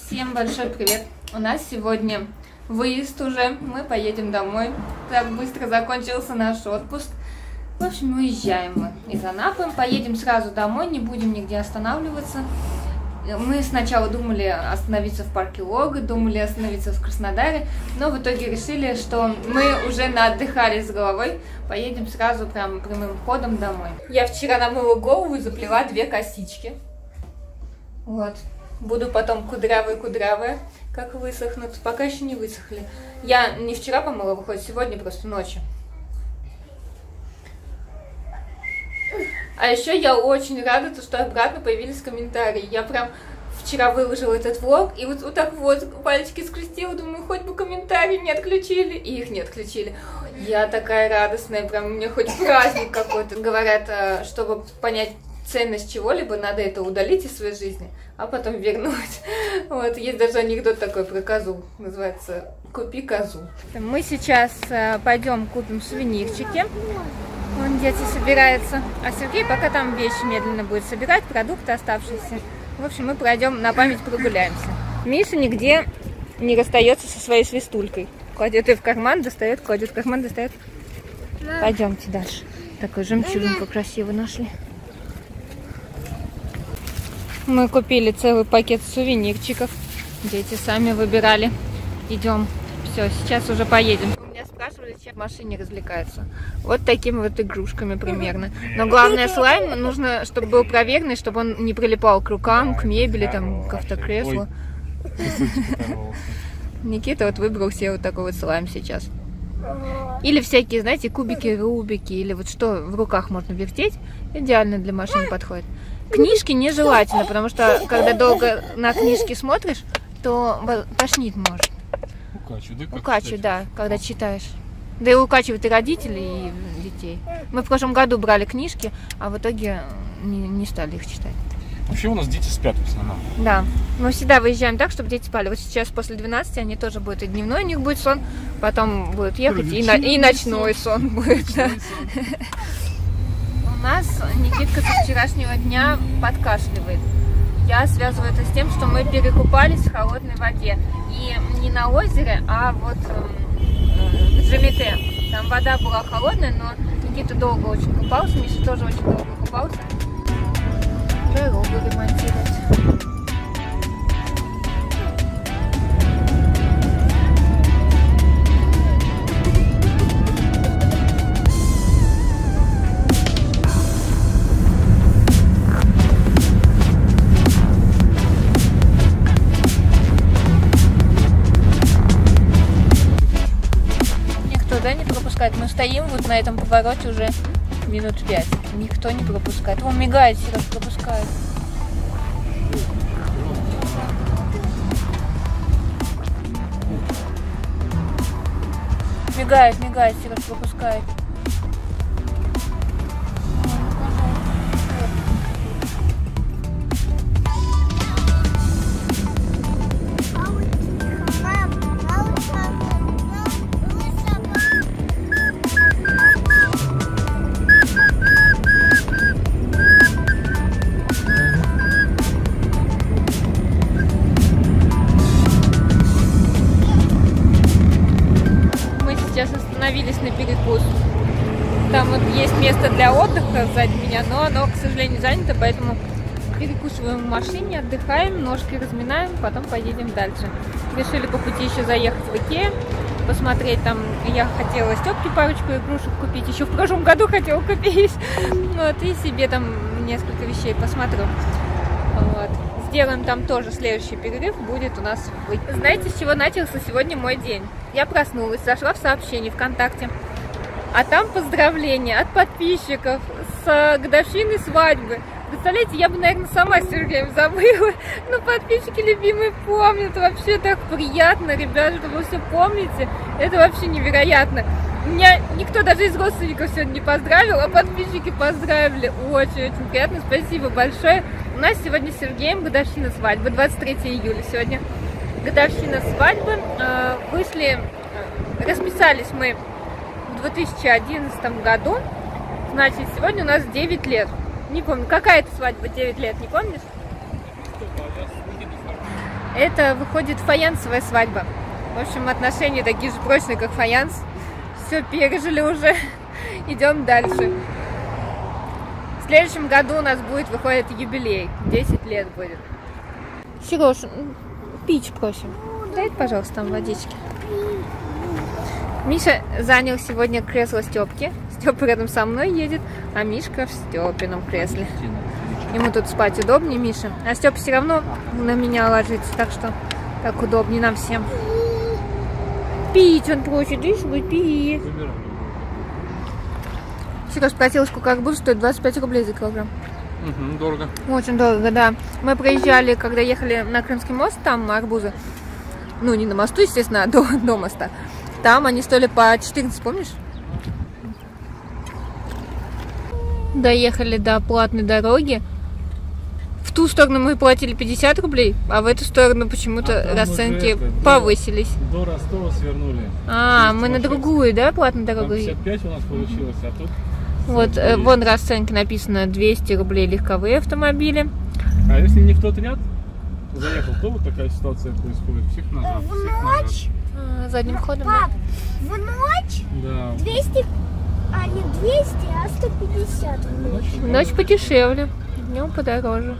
Всем большой привет! У нас сегодня выезд уже, мы поедем домой. Так быстро закончился наш отпуск. В общем, уезжаем мы из Анапы, поедем сразу домой, не будем нигде останавливаться. Мы сначала думали остановиться в парке Лога, думали остановиться в Краснодаре, но в итоге решили, что мы уже наотдыхали с головой, поедем сразу прям прямым ходом домой. Я вчера намыла голову и заплела 2 косички. Вот. Буду потом кудрявая, как высохнут. Пока еще не высохли. Я не вчера помыла, выходит, сегодня просто ночью. А еще я очень рада, что обратно появились комментарии. Я прям вчера выложила этот влог, и вот так вот пальчики скрестила, думаю, хоть бы комментарии не отключили, и их не отключили. Я такая радостная, прям мне хоть праздник какой-то. Говорят, чтобы понять ценность чего-либо, надо это удалить из своей жизни, а потом вернуть. Вот, есть даже анекдот такой про козу, называется «Купи козу». Мы сейчас пойдем купим сувенирчики. Вон дети собираются, а Сергей пока там вещи медленно будет собирать, продукты оставшиеся. В общем, мы пройдем на память, прогуляемся. Миша нигде не расстается со своей свистулькой. Кладет ее в карман, достает, кладет в карман, достает. Пойдемте дальше. Такую жемчужинку красиво нашли. Мы купили целый пакет сувенирчиков. Дети сами выбирали. Идем. Все, сейчас уже поедем. Меня спрашивали, чем в машине развлекаются. Вот такими вот игрушками примерно. Но главное, слайм нужно, чтобы был проверенный, чтобы он не прилипал к рукам, к мебели, там, к автокреслу. Никита вот выбрал себе вот такой вот слайм сейчас. Или всякие, знаете, кубики, рубики, или вот что в руках можно вертеть, идеально для машины подходит. Книжки нежелательно, потому что когда долго на книжки смотришь, то тошнить может. Укачивает, да, когда читаешь. Да и укачивают и родителей, и детей. Мы в прошлом году брали книжки, а в итоге не стали их читать. Вообще у нас дети спят в основном. Да, мы всегда выезжаем так, чтобы дети спали. Вот сейчас после 12 они тоже будут, и дневной у них будет сон, потом будут ехать, и ночной сон будет. У нас Никитка со вчерашнего дня подкашливает. Я связываю это с тем, что мы перекупались в холодной воде. И не на озере, а вот в Джимете. Там вода была холодная, но Никита долго очень купался, Миша тоже очень долго купался. Дорогу ремонтировать. Не пропускает. Мы стоим вот на этом повороте уже минут 5. Никто не пропускает. Он мигает, Сереж пропускает. Мигает, Сереж пропускает. Остановились на перекус. Там вот есть место для отдыха сзади меня, но оно, к сожалению, занято, поэтому перекусываем в машине, отдыхаем, ножки разминаем, потом поедем дальше. Решили по пути еще заехать в Икеа, посмотреть там. Я хотела Стёпке парочку игрушек купить, еще в прошлом году хотела купить. Вот, и себе там несколько вещей посмотрю. Вот. Сделаем там тоже следующий перерыв, будет у нас в Икеа. Знаете, с чего начался сегодня мой день? Я проснулась, зашла в сообщение ВКонтакте, а там поздравления от подписчиков с годовщиной свадьбы. Представляете, я бы, наверное, сама с Сергеем забыла, но подписчики любимые помнят. Вообще так приятно, ребята, что вы все помните. Это вообще невероятно. Меня никто даже из родственников сегодня не поздравил, а подписчики поздравили. Очень-очень приятно, спасибо большое. У нас сегодня с Сергеем годовщина свадьбы, 23 июля сегодня. Годовщина свадьбы. Расписались мы в 2011 году. Значит, сегодня у нас 9 лет. Не помню, какая это свадьба, 9 лет, не помнишь? Это выходит фаянсовая свадьба. В общем, отношения такие же прочные, как фаянс. Все пережили уже. Идем дальше. В следующем году у нас выходит юбилей. 10 лет будет. Сереж, пить просим. Дай, пожалуйста, там водички. Миша занял сегодня кресло Степки. Степа рядом со мной едет, а Мишка в Степином кресле. Ему тут спать удобнее, Миша. А Степа все равно на меня ложится, так что так удобнее нам всем. Пить он просит, видишь, будет пить. Сереж спросил, сколько арбуз стоит, 25 рублей за килограмм. Угу, дорого. Очень дорого, да. Мы проезжали, когда ехали на Крымский мост, там арбузы. Ну, не на мосту, естественно, а до моста. Там они стоили по 14, помнишь? Доехали до платной дороги. В ту сторону мы платили 50 рублей, а в эту сторону почему-то расценки повысились. До Ростова свернули. А, мы на другую, да, платную дорогу? 55 у нас получилось, а тут... Вот, вон расценки написано 200 рублей легковые автомобили. А если не в тот ряд заехал, то вот такая ситуация происходит. Всех назад, всех назад. Задним ходом. Пап, в ночь Да. 200, а не 200, а 150 в ночь. Ночь подешевле, днем подороже.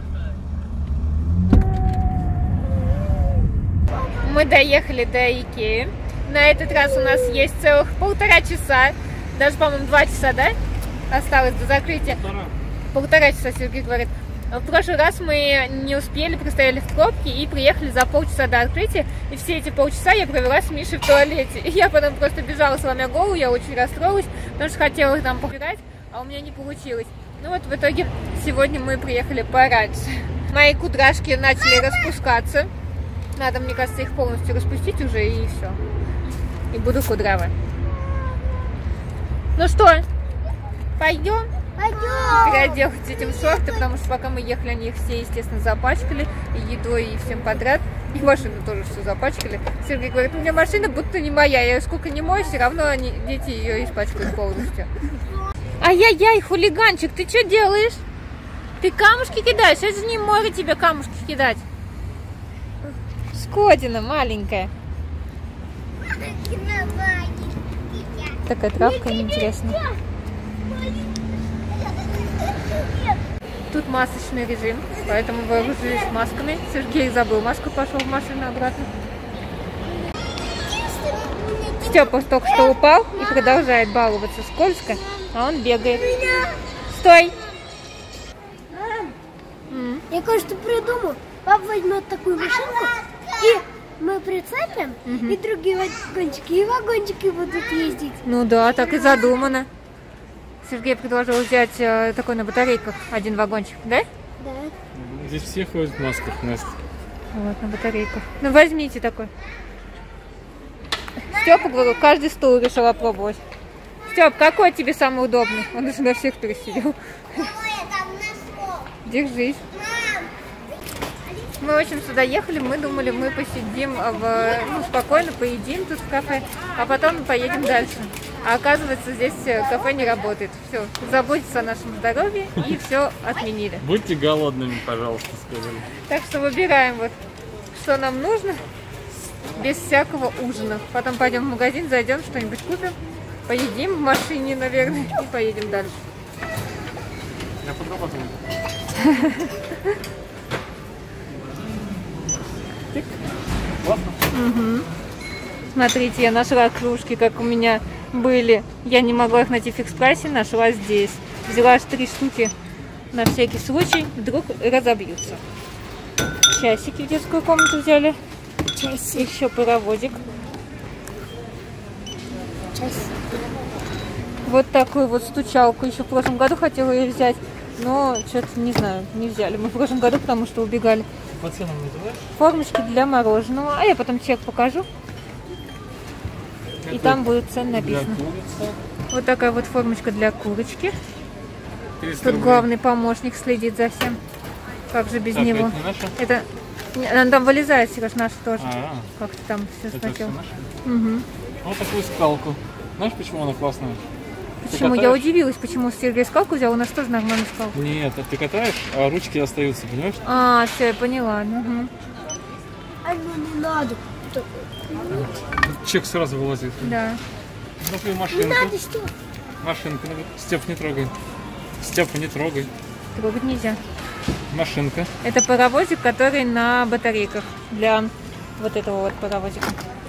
Мы доехали до Икеи. На этот раз у нас есть целых 1,5 часа. Даже, по-моему, 2 часа, да? Осталось до закрытия. 1,5 часа, Сергей говорит. В прошлый раз мы не успели, простояли в пробке и приехали за полчаса до открытия. И все эти полчаса я провела с Мишей в туалете. И я потом просто бежала, сломя голову, я очень расстроилась, потому что хотела их там побирать, а у меня не получилось. Ну вот в итоге сегодня мы приехали пораньше. Мои кудряшки начали распускаться. Надо, мне кажется, их полностью распустить уже, и все. И буду кудрявой. Ну что, пойдем? Пойдем. Переоделась этим шорты, потому что пока мы ехали, они их все, естественно, запачкали. И едой, и всем подряд. И машину тоже все запачкали. Сергей говорит, у меня машина будто не моя. Я сколько не мою, все равно дети ее испачкают полностью. Ай-яй-яй, хулиганчик, ты что делаешь? Ты камушки кидаешь? Это же не море тебе камушки кидать. Скотина маленькая. Такая травка неинтересная. Тут масочный режим, поэтому вооружились масками. Сергей забыл маску, пошел в машину обратно. Степа только что упал и продолжает баловаться. Скользко, а он бегает. Стой! Я кое-что придумал. Папа возьмет такую машинку, и мы прицепим, и другие вагончики, и вагончики будут ездить. Ну да, так и задумано. Сергей предложил взять такой на батарейках один вагончик, да? Да. Здесь все ходят в масках, Настя. Вот, на батарейках. Ну возьмите такой. Степа, говорю, каждый стул решил опробовать. Степ, какой тебе самый удобный? Он уже на всех пересидел. Держись. Мы, в общем, сюда ехали, мы думали, мы посидим спокойно, поедим тут в кафе, а потом поедем дальше. А оказывается, здесь кафе не работает. Все, заботиться о нашем здоровье и все отменили. Будьте голодными, пожалуйста, сказали. Так что выбираем вот, что нам нужно, без всякого ужина. Потом пойдем в магазин, зайдем, что-нибудь купим, поедим в машине, наверное, и поедем дальше. Я подрабатываю. Угу. Смотрите, я нашла кружки, как у меня были. Я не могла их найти в фикс-прайсе, нашла здесь. Взяла аж 3 штуки на всякий случай, вдруг разобьются. Часики в детскую комнату взяли. Часик. Еще паровозик. Часик. Вот такую вот стучалку. Еще в прошлом году хотела ее взять, но что-то не знаю, не взяли. Мы в прошлом году, потому что убегали. По ценам называешь? Формочки для мороженого. А я потом чек покажу. И там будет цены написано. Вот такая вот формочка для курочки. Тут главный помощник следит за всем. Как же без него? Это она там вылезает, Сереж, наша тоже. Как-то там все сначала. Угу. Вот такую скалку. Знаешь, почему она классная? Почему? Я удивилась, почему Сергей скалку взял, у нас тоже нормальную скалку. Нет, ты катаешь, а ручки остаются, понимаешь? А, все, я поняла. Угу. А ну не надо. Чек сразу вылазит. Да. Ну-ка, Не машинку. надо, что? Машинка. Степ, не трогай. Степа, не трогай. Трогать нельзя. Машинка. Это паровозик, который на батарейках для вот этого вот паровозика.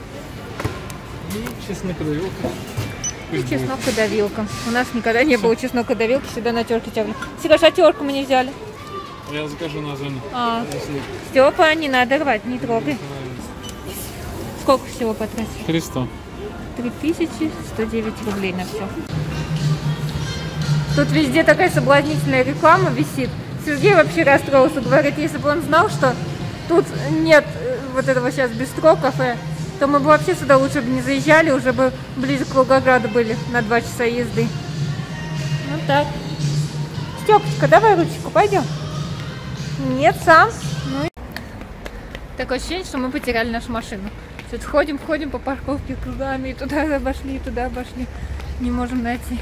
И чеснокодавилка. И чеснокодавилка. У нас никогда не было чеснокодавилки, всегда на терке тягли. Сереж, а терку мы не взяли. Я закажу на зоне. Степа, не надо рвать, не трогай. Сколько всего потратишь? 300. 3109 рублей на все. Тут везде такая соблазнительная реклама висит. Сергей вообще расстроился, говорит, если бы он знал, что тут нет вот этого сейчас бистро, кафе, то мы бы вообще сюда лучше бы не заезжали, уже бы ближе к Волгограду были на 2 часа езды. Вот так. Степочка, давай ручку, пойдем. Нет, сам. Ну, такое ощущение, что мы потеряли нашу машину. Тут ходим по парковке кругами, и туда обошли, и туда обошли. Не можем найти.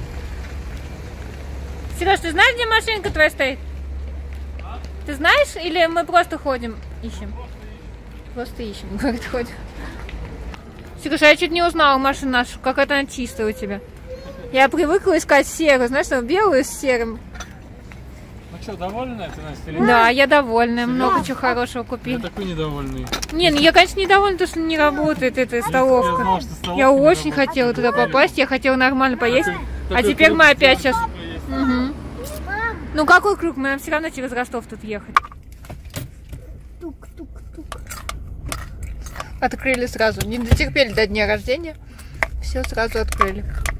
Сереж, ты знаешь, где машинка твоя стоит? Ты знаешь, или мы просто ходим, ищем? Просто ищем, говорит, ходим. Сереж, я чуть не узнала машину нашу, какая-то она чистая у тебя. Я привыкла искать серую, знаешь, белую с серым. Ну что, довольна ты, Настя, или нет? Да, я довольна, много чего хорошего купили. Я такой недовольный. Не, ну я, конечно, недовольна, потому что не работает эта столовка. Я знала, что столовка Я не очень работает. хотела туда попасть, я хотела нормально поесть. А Такой теперь круг мы опять всего сейчас... есть. Угу. Ну какой круг? Мы нам все равно через Ростов тут ехать. Тук-тук-тук. Открыли сразу. Не дотерпели до дня рождения. Все сразу открыли.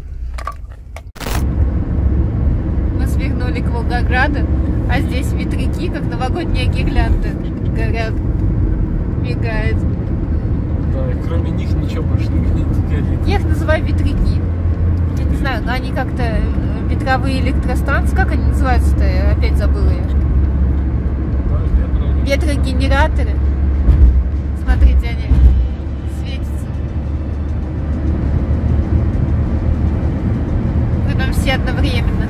Мы свернули к Волгограду, а здесь ветряки, как новогодние гирлянды, горят, мигают. Да, и кроме них ничего больше не горит. Я их называю ветряки. Я не знаю, но они как-то ветровые электростанции. Как они называются-то? Я опять забыла я. Ветрогенераторы. Смотрите, они светятся. Притом все одновременно.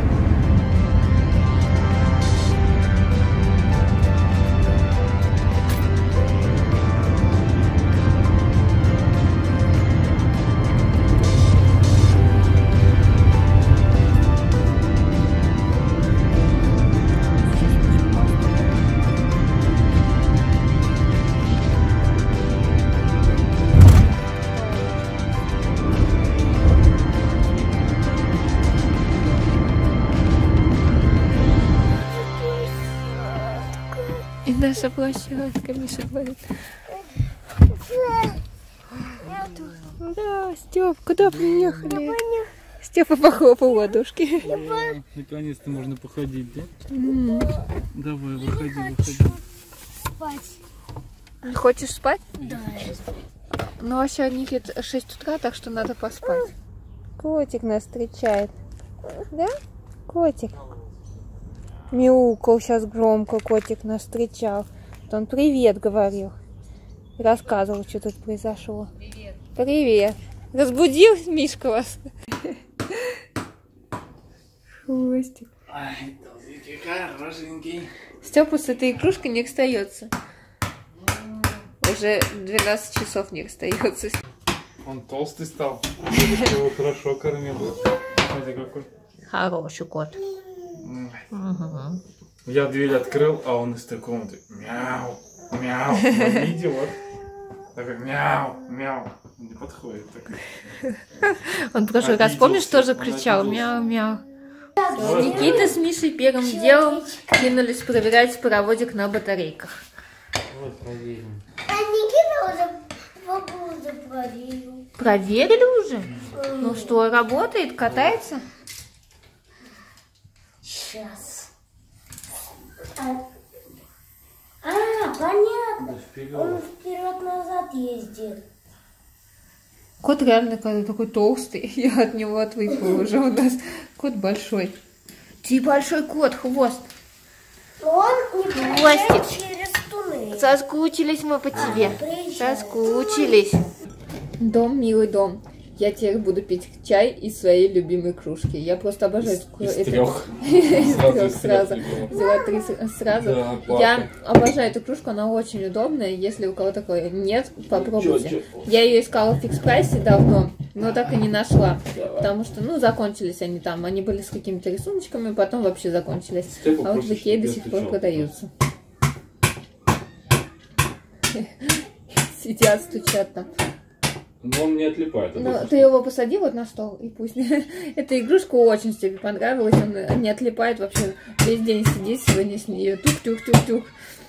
И наша площадка, Миша говорит. Да, Степ, куда приехали? Степа похлопал в ладошки. Наконец-то можно походить, да? М. Давай, выходи. Спать. Хочешь спать? Да. Ну, а сегодня 6 утра, так что надо поспать. Котик нас встречает. Да? Котик. Мяукал сейчас громко, котик нас встречал. Он привет говорил. И рассказывал, что тут произошло. Привет. Привет. Разбудил Мишка вас? Хвостик. Ай, толстенький, хорошенький. Степа с этой игрушкой не расстается. Уже 12 часов не расстается. Он толстый стал. Я его хорошо кормил. Смотри, какой. Хороший кот. Угу. Я дверь открыл, а он из той комнаты. Мяу, мяу. Видел, вот. Такой мяу, мяу. Не подходит такой. Он в прошлый раз, помнишь, тоже кричал мяу-мяу. Никита с Мишей первым делом кинулись проверять паровозик на батарейках. Вот, проверим. А Никита уже проверил. Проверили уже? Ну что, работает, катается? Сейчас. Понятно. Он вперед-назад ездит. Кот реально такой толстый. Я от него отвыкла уже. У нас кот большой. Ты большой кот, хвост. Он не Хвостик. проезжает через туннель. Соскучились мы по тебе. приезжай. Соскучились. Дом, милый дом. Я теперь буду пить чай из своей любимой кружки. Я просто обожаю Из эту... трех. Из трех Из сразу. трех. Взяла 3 сразу. Да, папа. Я обожаю эту кружку, она очень удобная. Если у кого такой нет, попробуйте. Я ее искала в фикс прайсе давно, но так и не нашла. Потому что, ну, закончились они там. Они были с какими-то рисуночками, потом вообще закончились. А вот в Икее до сих пор продаются. Сидят, стучат там. Но он не отлипает. Ну, ты его посади вот на стол, и пусть. Эта игрушка очень тебе понравилась, он не отлипает вообще. Весь день сидит сегодня с нее. Тук-тук-тук-тук.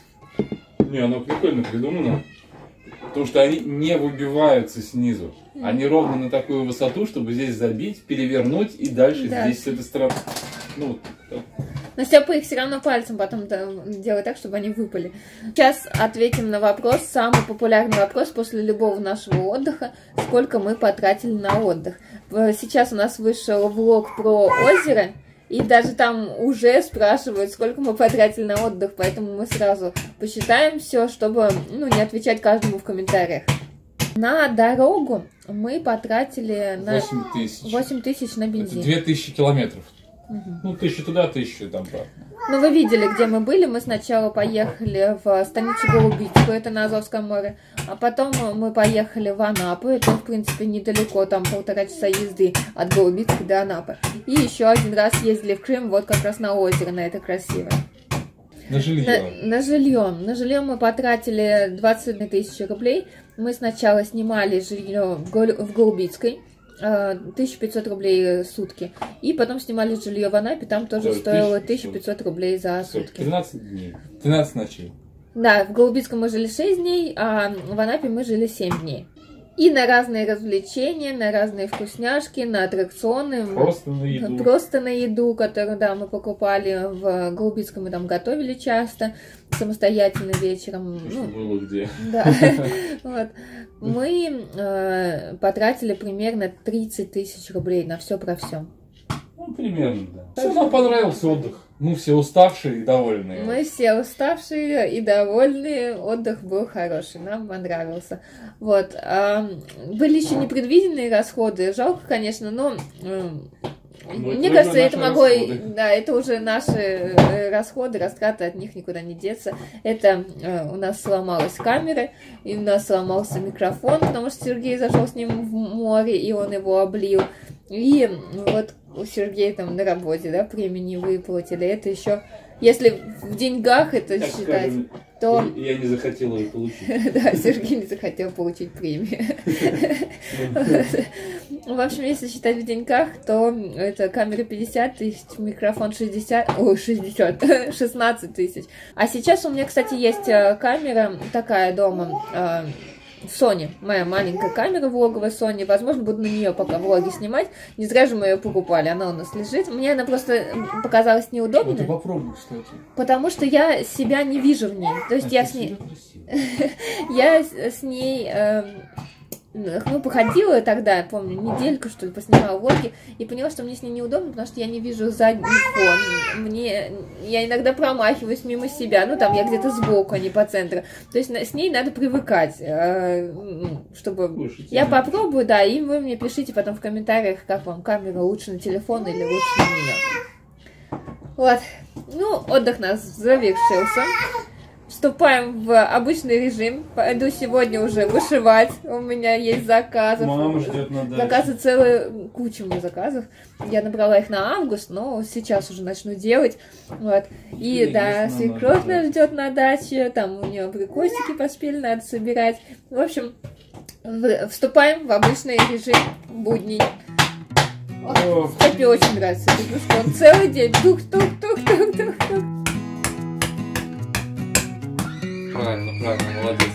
Не, оно прикольно придумано. Потому что они не выбиваются снизу. Они ровно на такую высоту, чтобы здесь забить, перевернуть и дальше здесь с этой стороны. Ну, но Степа их все равно пальцем потом делает так, чтобы они выпали. Сейчас ответим на вопрос, самый популярный вопрос после любого нашего отдыха. Сколько мы потратили на отдых? Сейчас у нас вышел влог про озеро. И даже там уже спрашивают, сколько мы потратили на отдых. Поэтому мы сразу посчитаем все, чтобы не отвечать каждому в комментариях. На дорогу мы потратили на 8 тысяч на бензин. 2000 километров. Ну, 1000 туда, 1000 там. Ну, вы видели, где мы были. Мы сначала поехали в станицу Голубицкую, это на Азовском море. А потом мы поехали в Анапу. Это, в принципе, недалеко, там 1,5 часа езды от Голубицки до Анапы. И еще один раз ездили в Крым, вот как раз на озеро, на это красивое. На жилье. На жилье. На жилье мы потратили 20 тысяч рублей. Мы сначала снимали жилье в Голубицкой. 1500 рублей в сутки. И потом снимали жилье в Анапе, там тоже стоило 1500 рублей за сутки. 13 дней. 13 ночей. Да, в Голубицком мы жили 6 дней, а в Анапе мы жили 7 дней. И на разные развлечения, на разные вкусняшки, на аттракционы. Просто на еду. Просто на еду, которую, да, мы покупали в Голубицком, мы там готовили часто, самостоятельно вечером. Что было где. Да. Вот. Мы потратили примерно 30 тысяч рублей на все про все. Ну, примерно, да. Все нам понравился отдых. Мы все уставшие и довольные. Мы все уставшие и довольные. Отдых был хороший, нам понравился. Вот. Были еще непредвиденные расходы. Жалко, конечно, но мне кажется, это могло... Да, это уже наши расходы, растраты, от них никуда не деться. Это у нас сломалась камера, и у нас сломался микрофон, потому что Сергей зашел с ним в море, и он его облил. И вот у Сергея там на работе, да, премию не выплатили. Это еще, если в деньгах это так считать, скажем, то... Я не захотела ее получить. Да, Сергей не захотел получить премию. В общем, если считать в деньгах, то это камера 50 тысяч, микрофон 16 тысяч. А сейчас у меня, кстати, есть камера такая дома, Sony, моя маленькая камера влоговая Sony. Возможно, буду на нее пока влоги снимать. Не зря же мы ее покупали, она у нас лежит. Мне она просто показалась неудобной. Ну, ты попробуй, кстати. Потому что я себя не вижу в ней. То есть я с ней... Я с ней... Ну, походила тогда, помню, недельку, что ли, поснимала влоги, и поняла, что мне с ней неудобно, потому что я не вижу задний фон. Я иногда промахиваюсь мимо себя, ну, там, я где-то сбоку, а не по центру. То есть с ней надо привыкать, чтобы... Слушайте, я попробую, да, и вы мне пишите потом в комментариях, как вам камера, лучше на телефон или лучше на нее. Вот. Ну, отдых нас завершился. Вступаем в обычный режим. Пойду сегодня уже вышивать. У меня есть заказы. Мама ждет на даче. Заказы целую кучу у меня заказов. Я набрала их на август, но сейчас уже начну делать. Вот. И да, свекровь нас ждет на даче. Там у нее прикосики поспели, надо собирать. В общем, вступаем в обычный режим будней. Степе очень нравится эта игрушка. Он целый день тук-тук-тук-тук-тук-тук. Правильно, молодец.